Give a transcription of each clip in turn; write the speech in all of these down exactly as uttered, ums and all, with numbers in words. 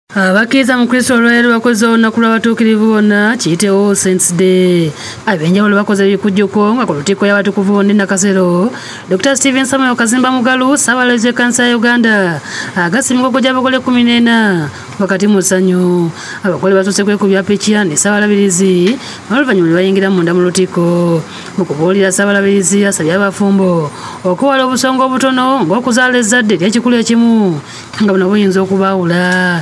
Abakkiriza mu Kristo olwaleero bakoze olunaku lw'abatuukirivu bonna kiyitewo Saints Day. Ab'enjawulo bakoze ebikujjuko nga ku lutikko y'abatukuvu bonna Nakasero. Doctor Steven Kazimba Mugalu, ssaabalabirizi w'ekkanisa ya Uganda, agasse emigogo gy'abagole kkumi n'ena wakati mu ssanyu. Abagole basoose kwekubya ppikiya ne ssaabalabirizi n'oluvannyuma ne bayingira munda mu lutikko. Mu kubuulira ssaabalabirizi asabye abafumbo okuwala obusonga obutono ng'okuzaala ezzadde ery'ekikulu ekimu nga buno buyinza okubaawula.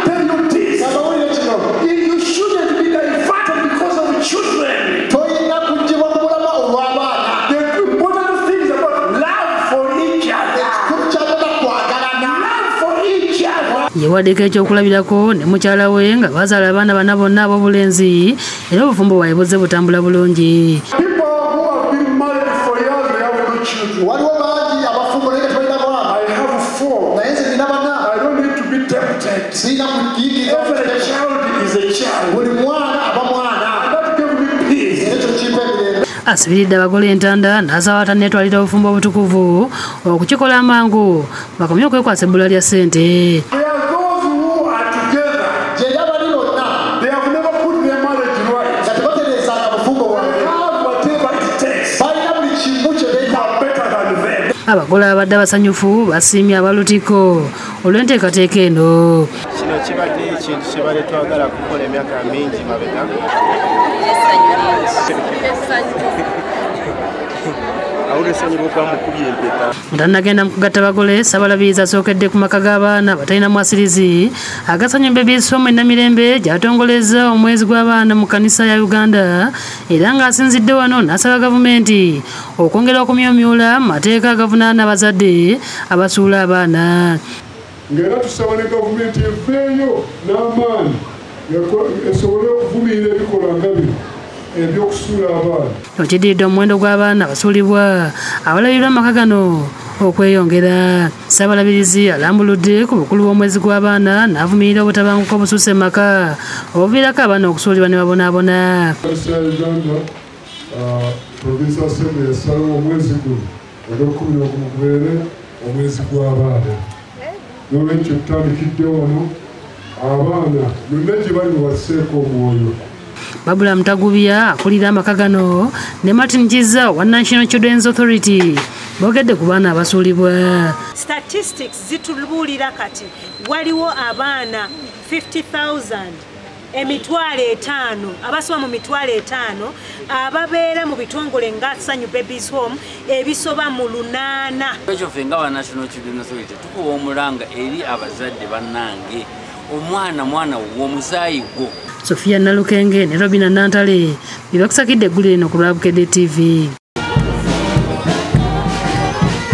Yewaddeko ekyokulabirako ne mukyala we nga bazaala abaana bana bonna ab'obulenzi era obufumbo bwabwe buzze butambula bulungi. Asibiridde abagole entanda n'asaba atanneetwalira obufumbo obutukuvu okukikola amangu bakomye okwekwasa ebbula lya ssente. Abagole abadde abasanyufu basiimye abalutikko olw'enteekateeka eno. Kino kibadde ekintu kye bale twagala kukola emyaka mingi mabega. Tannagenda mu kugatta bagole, ssaabalabirizi asookedde ku maka g'abaana batalina mwasirizi agasanyumba eby'essomo ennamirembe gy'atongolezza omwezi gw'abaana mu kkanisa ya Uganda era ng'asinzidde wano n'asaba gavumenti okwongera okumyumyula mu mateeka agavunaana abazadde abasuula abaana. Ng'era tusaba ne gavumenti evveeyo n'amaanyi esobole okuvumirira ebikolwa nga bino ebyokusuula abaana. Okiddiridde omuwendo gw'abaana abasuulibwa abalabirwa amaka gano okweyongera. Ssaabalabirizi alambuludde ku bukulu bw'omwezi gw'abaana n'avumirira obutabanguko obususse mu maka obuviirako abaana okusuulibwa ne babonaabona. Kkanisa ya Uganda Provincial Assembly yasalawo omwezi guno ogw'ekkumi n'ogumu gubeere omwezi gw'abaana. N'olwekyo tutandikidde wano abaana yonna gye bali basseeko omwoyo. Babula Mutagubya akulira amaka gano ne Martin Kiza wa National Children's Authority boogedde ku baana abasuulibwa. Statistics zitubuulira kati waliwo abaana fifty thousand emitwalo etaano abasoma mu mitwalo etaano ababeera mu bitongole nga Sanyu Babies Home ebisoba mu lunaana. Ekyo ffe nga wa National Children's Authority tukuwa omulanga eri abazadde bannange omwana mwana w'omusaayi gwo. Sofia Nalukenge ne Robina Nantale bibakusakidde eggulu lino ku lwa Bukedde T V.